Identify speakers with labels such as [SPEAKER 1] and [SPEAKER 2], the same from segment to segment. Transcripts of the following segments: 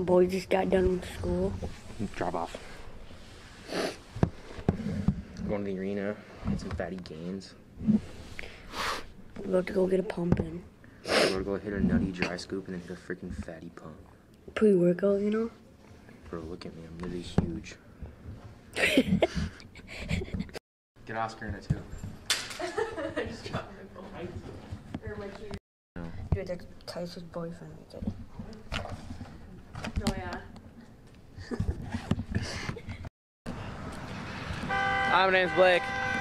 [SPEAKER 1] boys just got done with school.
[SPEAKER 2] Drop off. Going to the arena, get some fatty gains.
[SPEAKER 1] We're about to go get a pump in.
[SPEAKER 2] We're going to go hit a nutty dry scoop and then hit a freaking fatty pump.
[SPEAKER 1] Pre-workout, you know?
[SPEAKER 2] Bro, look at me, I'm literally huge. Get Oscar in it too.
[SPEAKER 3] I just dropped my phone. Or my key.
[SPEAKER 2] No.
[SPEAKER 1] Dude, that's Tyson's boyfriend right there.
[SPEAKER 3] Oh yeah.
[SPEAKER 2] Hi, my name's Blake.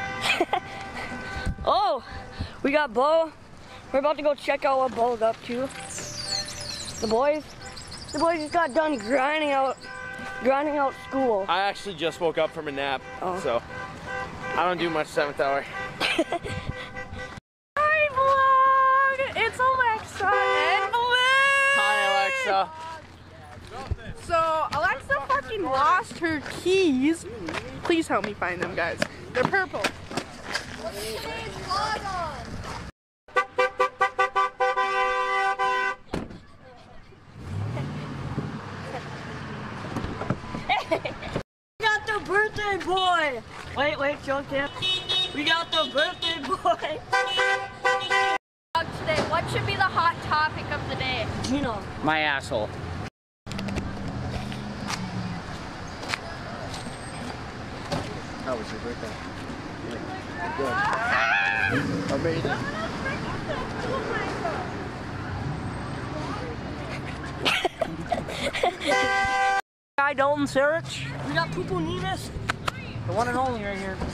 [SPEAKER 1] Oh, we got Bo. We're about to go check out what Bo's up to. The boys just got done grinding out school.
[SPEAKER 4] I actually just woke up from a nap, so I don't do much 7th hour.
[SPEAKER 3] Hi vlog! It's Alexa and Blake!
[SPEAKER 4] Hi, Alexa.
[SPEAKER 3] So Alexa fucking lost her keys. Please help me find them, guys. They're purple.
[SPEAKER 1] We got the birthday boy! Wait, show him. We got the birthday boy!
[SPEAKER 5] Today, what should be the hot topic of the day?
[SPEAKER 1] Gino.
[SPEAKER 2] My asshole. How was your birthday? Good. Amazing.
[SPEAKER 1] Guy Dalton Search. We got Pupu Ninas. The one and only right here.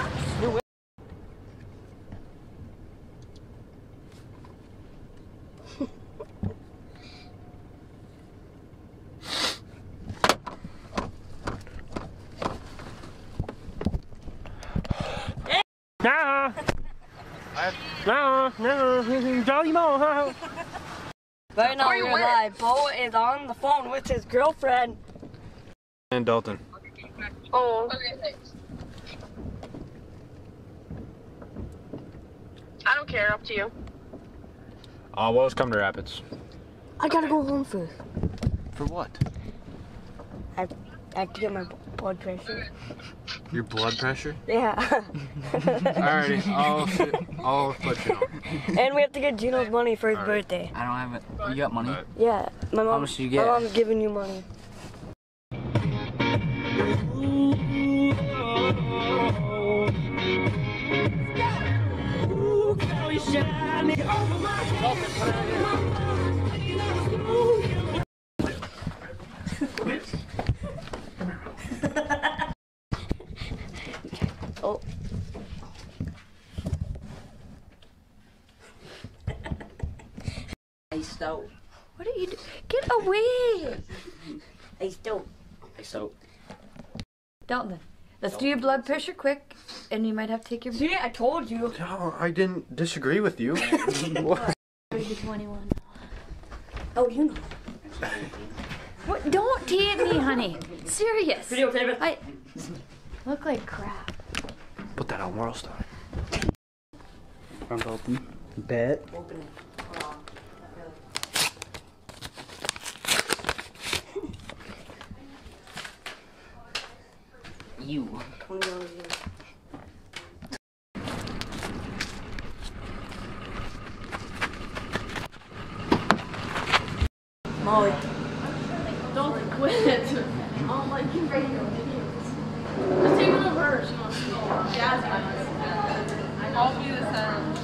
[SPEAKER 4] Jolly Mo.
[SPEAKER 1] Right now, we're live. Bo is on the phone with his girlfriend.
[SPEAKER 4] And Dalton.
[SPEAKER 5] Oh. Okay, thanks. I don't care, up to you.
[SPEAKER 4] Well, let's come to Rapids.
[SPEAKER 1] I gotta go home first.
[SPEAKER 2] For what?
[SPEAKER 1] I have to get my blood pressure.
[SPEAKER 4] Your blood pressure?
[SPEAKER 1] Yeah.
[SPEAKER 4] Alrighty, I'll put you on.
[SPEAKER 1] And we have to get Gino's money for his birthday.
[SPEAKER 2] I don't have it. You got money?
[SPEAKER 1] Yeah. My mom,
[SPEAKER 2] How much do you get?
[SPEAKER 1] My mom's giving you money. Oh. Iced out.
[SPEAKER 5] What are you doing? Get away!
[SPEAKER 1] Iced out.
[SPEAKER 2] So,
[SPEAKER 5] Dalton, let's do your blood pressure quick, and you might have to take your...
[SPEAKER 1] See, I told you.
[SPEAKER 4] No, I didn't disagree with you.
[SPEAKER 5] 21.
[SPEAKER 1] Oh, you know.
[SPEAKER 5] What? Don't tease me, honey. Serious.
[SPEAKER 1] Videotape it.
[SPEAKER 5] I look like crap.
[SPEAKER 4] Put that on World Star.
[SPEAKER 2] front open. Bet.
[SPEAKER 1] Open it.
[SPEAKER 2] You.
[SPEAKER 1] $20 Molly.
[SPEAKER 3] Don't quit. Oh my god. Just take one of hers. I'll be the center of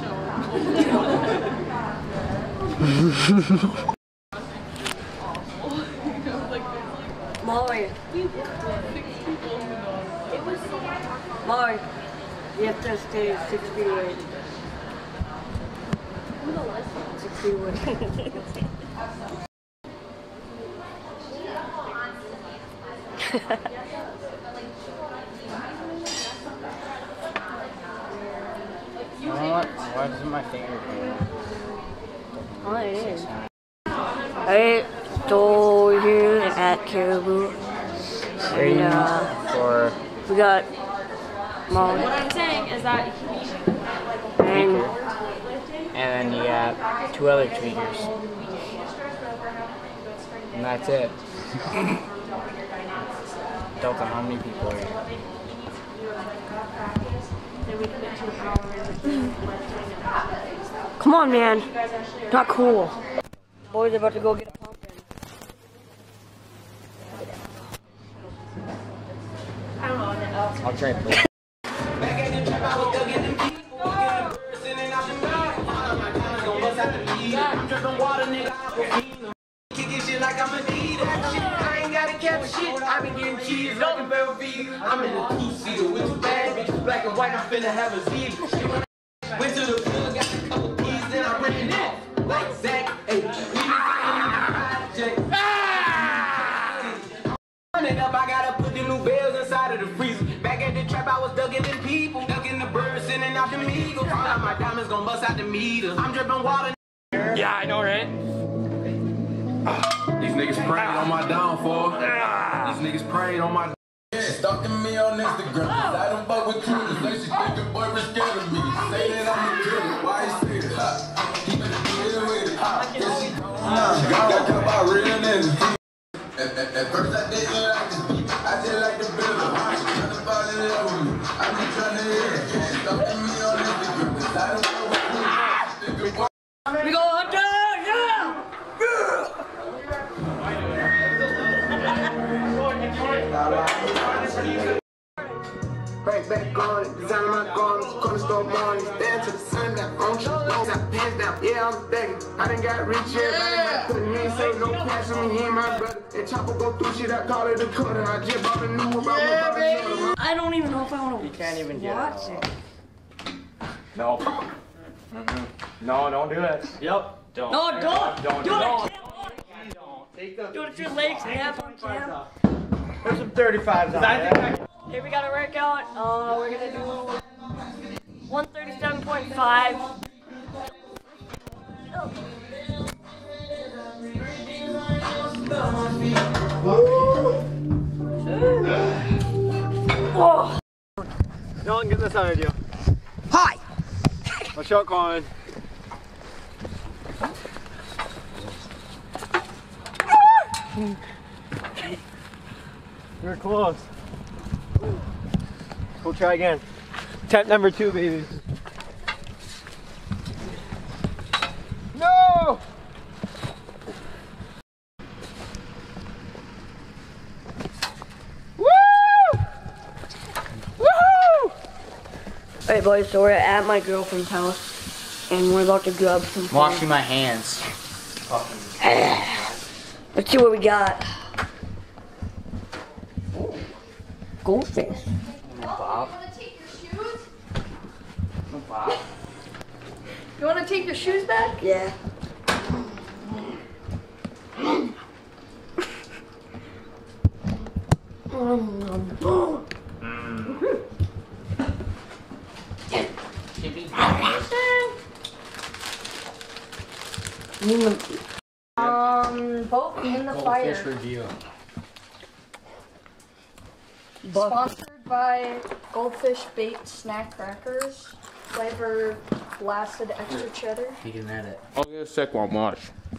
[SPEAKER 3] the show.
[SPEAKER 1] Molly. Molly. You have to stay 6 feet away. 6 feet away.
[SPEAKER 2] Why does my finger hang?
[SPEAKER 1] Oh, it is. Alright, so we're here at Caribou. And we got Molly.
[SPEAKER 3] What I'm saying is that
[SPEAKER 1] And
[SPEAKER 2] And then you got 2 other tweakers. And that's it.
[SPEAKER 6] Delta, how many people are here?
[SPEAKER 1] Come on, man. Not cool. Boys are about to go get a pumpkin.
[SPEAKER 6] I'll try and play.
[SPEAKER 7] I'm in the two-seater with two bad bitches, black and white. I'm finna have a Z. Went to the field, got a couple keys, then I ran it off like Zach. Hey, we running up, I gotta put the new bells inside of the freezer. Back at the trap, I was ducking them people, ducking the birds, sending out the meagles. All out my diamonds gon' bust out the meter. I'm dripping water.
[SPEAKER 4] Yeah, I know, right?
[SPEAKER 7] These niggas prayed on my downfall. These niggas prayed on my. Stalking me on Instagram, I don't fuck with Twitter. They should think the boy was scared of me. Say that I'm a killer, why he say it? He better deal with it. Got about real niggas. At first I didn't like this beat, I just like the builder. Trying to fall in love with me, I be trying to hit it. Stalking me on Instagram, I don't fuck with Twitter.
[SPEAKER 1] We go Hunter! Yeah!
[SPEAKER 7] Right back on it, designing my garments, corner store mornings, stand to the sun down, on your clothes, got pants down, yeah, I'm begging, I done got rich, everybody couldn't even say no cash on me, he ain't my brother, and chopper go through shit, I call it a cutter, I just bought a new one,
[SPEAKER 1] I don't even know if I want to.
[SPEAKER 6] You can't even get
[SPEAKER 1] watch
[SPEAKER 6] it.
[SPEAKER 4] No. No, don't do it.
[SPEAKER 6] Yep. Don't.
[SPEAKER 1] No, don't!
[SPEAKER 4] Don't.
[SPEAKER 1] Do it!
[SPEAKER 6] Take the.
[SPEAKER 1] Do it with your legs, snap on cam.
[SPEAKER 6] There's some 35s on there.
[SPEAKER 1] Here we got a workout. We're gonna do 137.5. Oh.
[SPEAKER 6] Don't get this on video.
[SPEAKER 1] Hi!
[SPEAKER 6] A shot calling. You're close. We'll try again. Attempt number 2, baby. No!
[SPEAKER 1] Woo! Woohoo! Alright boys, so we're at my girlfriend's house and we're about to grab some food.
[SPEAKER 6] Washing my hands.
[SPEAKER 1] Let's see what we got. Goldfish.
[SPEAKER 6] Bob. Bob.
[SPEAKER 3] You want to take your shoes back?
[SPEAKER 1] Yeah.
[SPEAKER 3] Both in the fire.
[SPEAKER 6] Goldfish review.
[SPEAKER 3] Sponsored by Goldfish Bait Snack Crackers. Flavor blasted extra cheddar.
[SPEAKER 6] You can edit.
[SPEAKER 4] I'll get a sec one watch.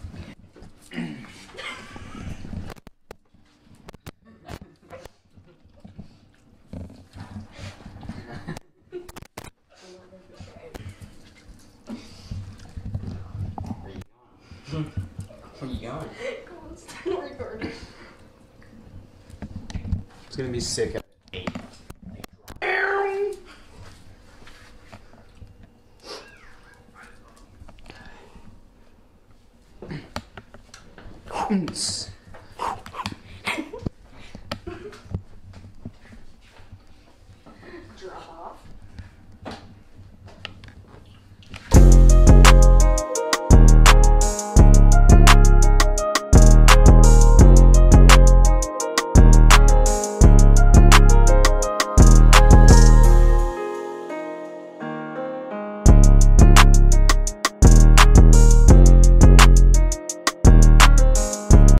[SPEAKER 6] Where you going? It's gonna be sick. Hunts.